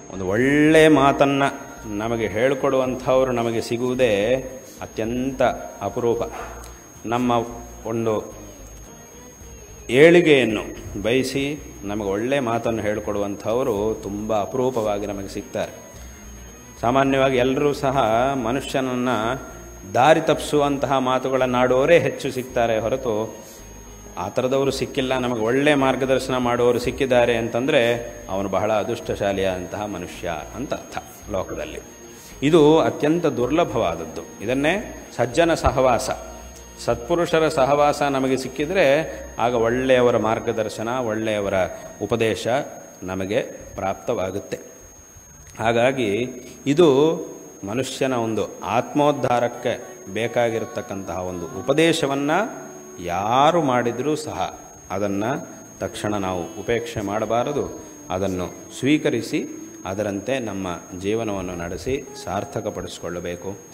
ಒಂದು ಒಳ್ಳೆಯ ಮಾತನ್ನು ನಮಗೆ ಹೇಳಿಕೊಡುವಂಥವರು ನಮಗೆ ಸಿಗುವುದೇ ಅತ್ಯಂತ ಅಪರೂಪ. ನಮ್ಮ ಒಂದು ಏಳಿಗೆಯನ್ನು ಬಯಸಿ ನಮಗೆ ಒಳ್ಳೆಯ ಮಾತನ್ನು ಹೇಳಿಕೊಡುವಂಥವರು ತುಂಬ ಅಪರೂಪವಾಗಿ ನಮಗೆ ಸಿಗ್ತಾರೆ. ಸಾಮಾನ್ಯವಾಗಿ ಎಲ್ಲರೂ ಸಹ ಮನುಷ್ಯನನ್ನು ದಾರಿ ತಪ್ಪಿಸುವಂತಹ ಮಾತುಗಳನ್ನಾಡೋರೇ ಹೆಚ್ಚು ಸಿಗ್ತಾರೆ ಹೊರತು ಆ ಥರದವರು ಸಿಕ್ಕಿಲ್ಲ. ನಮಗೆ ಒಳ್ಳೆಯ ಮಾರ್ಗದರ್ಶನ ಮಾಡುವವರು ಸಿಕ್ಕಿದ್ದಾರೆ ಅಂತಂದರೆ ಅವನು ಬಹಳ ಅದೃಷ್ಟಶಾಲಿಯಾದಂತಹ ಮನುಷ್ಯ ಅಂತ ಅರ್ಥ ಲೋಕದಲ್ಲಿ. ಇದು ಅತ್ಯಂತ ದುರ್ಲಭವಾದದ್ದು. ಇದನ್ನೇ ಸಜ್ಜನ ಸಹವಾಸ, ಸತ್ಪುರುಷರ ಸಹವಾಸ ನಮಗೆ ಸಿಕ್ಕಿದರೆ ಆಗ ಒಳ್ಳೆಯವರ ಮಾರ್ಗದರ್ಶನ, ಒಳ್ಳೆಯವರ ಉಪದೇಶ ನಮಗೆ ಪ್ರಾಪ್ತವಾಗುತ್ತೆ. ಹಾಗಾಗಿ ಇದು ಮನುಷ್ಯನ ಒಂದು ಆತ್ಮೋದ್ಧಾರಕ್ಕೆ ಬೇಕಾಗಿರತಕ್ಕಂತಹ ಒಂದು ಉಪದೇಶವನ್ನು ಯಾರು ಮಾಡಿದರೂ ಸಹ ಅದನ್ನು ತಕ್ಷಣ ನಾವು ಉಪೇಕ್ಷೆ ಮಾಡಬಾರದು. ಅದನ್ನು ಸ್ವೀಕರಿಸಿ ಅದರಂತೆ ನಮ್ಮ ಜೀವನವನ್ನು ನಡೆಸಿ ಸಾರ್ಥಕಪಡಿಸಿಕೊಳ್ಳಬೇಕು.